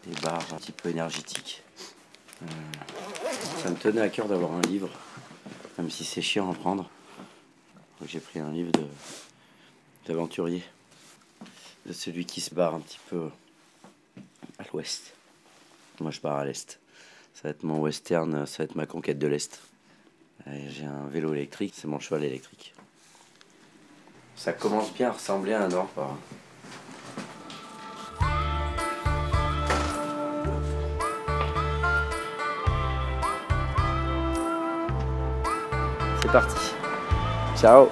des bars un petit peu énergétiques. Ça me tenait à cœur d'avoir un livre, même si c'est chiant à prendre. Donc j'ai pris un livre d'aventurier, de celui qui se barre un petit peu à l'ouest. Moi je pars à l'est. Ça va être mon western, ça va être ma conquête de l'est. Et j'ai un vélo électrique, c'est mon cheval électrique. Ça commence bien à ressembler à un Nord-Pas. C'est parti. Ciao.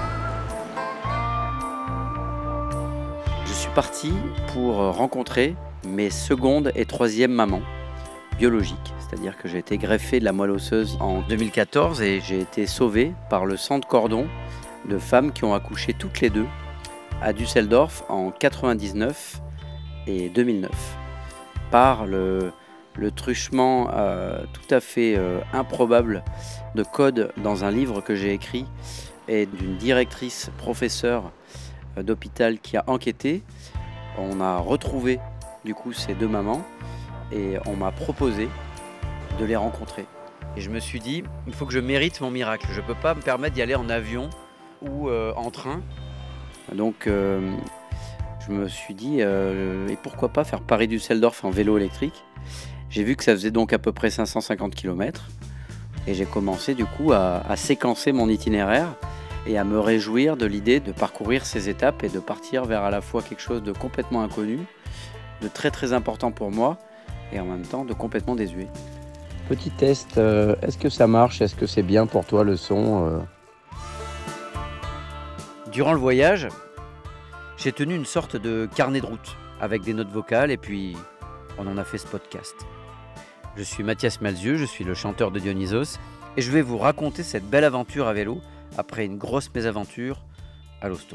Je suis parti pour rencontrer mes seconde et troisième mamans biologiques. C'est-à-dire que j'ai été greffé de la moelle osseuse en 2014 et j'ai été sauvé par le centre Cordon de femmes qui ont accouché toutes les deux à Düsseldorf en 99 et 2009 par le truchement tout à fait improbable de code dans un livre que j'ai écrit et d'une directrice professeure d'hôpital qui a enquêté. On a retrouvé du coup ces deux mamans et on m'a proposé de les rencontrer. Et je me suis dit, il faut que je mérite mon miracle. Je ne peux pas me permettre d'y aller en avion ou en train. Donc je me suis dit, et pourquoi pas faire Paris-Düsseldorf en vélo électrique. J'ai vu que ça faisait donc à peu près 550 km. Et j'ai commencé du coup à séquencer mon itinéraire et à me réjouir de l'idée de parcourir ces étapes et de partir vers à la fois quelque chose de complètement inconnu, de très très important pour moi et en même temps de complètement désuet. Petit test, est-ce que ça marche? Est-ce que c'est bien pour toi le son Durant le voyage, j'ai tenu une sorte de carnet de route avec des notes vocales et puis on en a fait ce podcast. Je suis Mathias Malzieu, je suis le chanteur de Dionysos et je vais vous raconter cette belle aventure à vélo après une grosse mésaventure à l'hosto.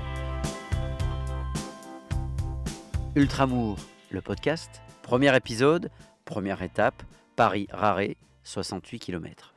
Ultramour, le podcast, premier épisode, première étape, Paris-Raré, 68 km.